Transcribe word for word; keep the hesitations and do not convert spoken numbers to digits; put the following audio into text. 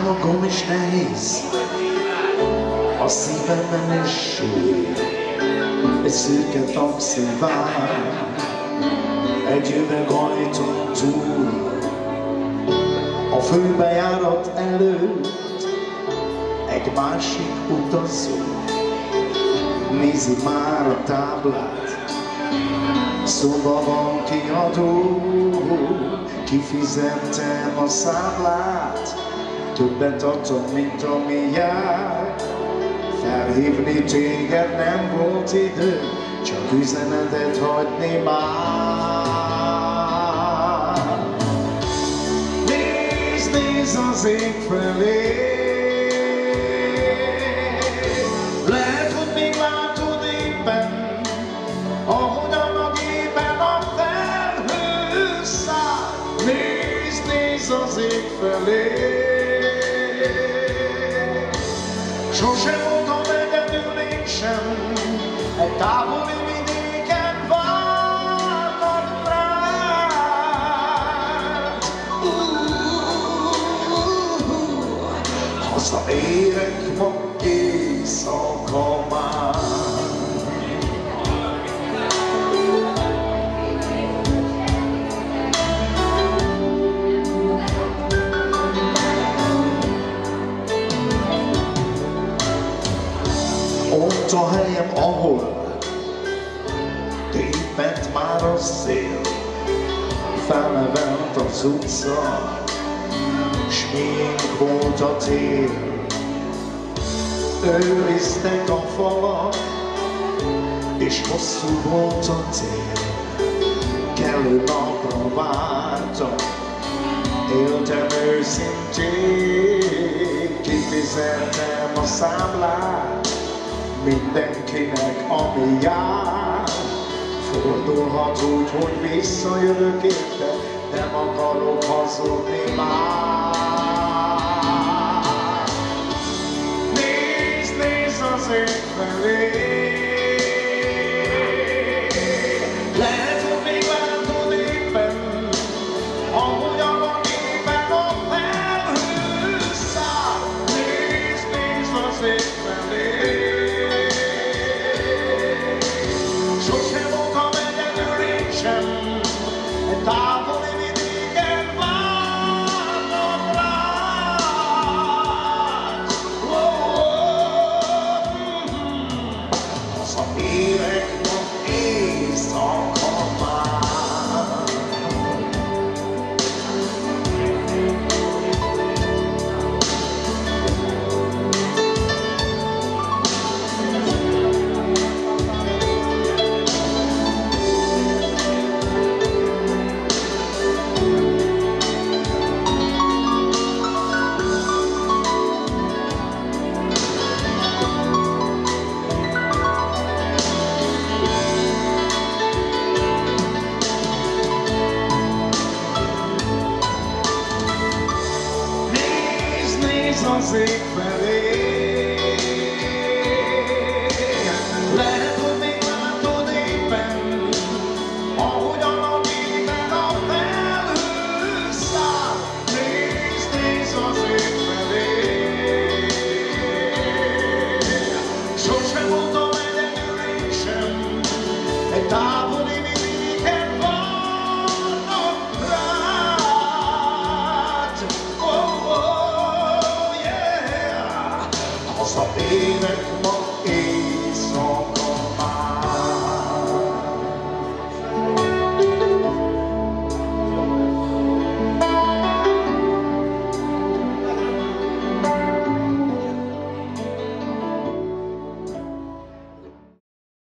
magam is nehéz, a szívemben is súly, egy szürke taxi vár, egy üveg ajtón túl, a főbejárat előtt egy másik utazó nézi már a táblát, szóba van kiadó, kifizettem a számlát, többet adtam, mint ami jár. Felhívni téged nem volt idő, csak üzenetet hagyni már. Nézd, nézd az ég felé, lehet, hogy még látod éppen, ahogyan a gépen a felhő száll. Nézd, nézd az ég felé, sosem voltam egyedül én sem, egy távoli vidéken várnak rád. Hazaérek ma éjszaka már. Ott a helyem, ahol tépett már a szél, felnevelt az utca, s miénk volt a tér. Őriztek a falak, és hosszú volt a tér. Kellő napra vártam, éltem őszintén, kifizettem a számlát, mindenkinek, ami jár. Fordulhat úgy, hogy visszajövök érte, nem akarok hazudni már. Nézd, nézd az ég felé, lehet, hogy még látod éppen, ahogyan a gépen a felhő száll. Nézd, nézd az ég felé, egy távoli vidéken várnak rád. Hazaérek ma éjszaka már. Az ég felé, lehet, hogy még látod éppen, ahogyan a gépen a felhő száll. Nézd, nézd az ég felé, sosem voltam egyedül én sem, egy távoli vidéken várnak rád. Oh, oh. Hazaérek ma éjszaka.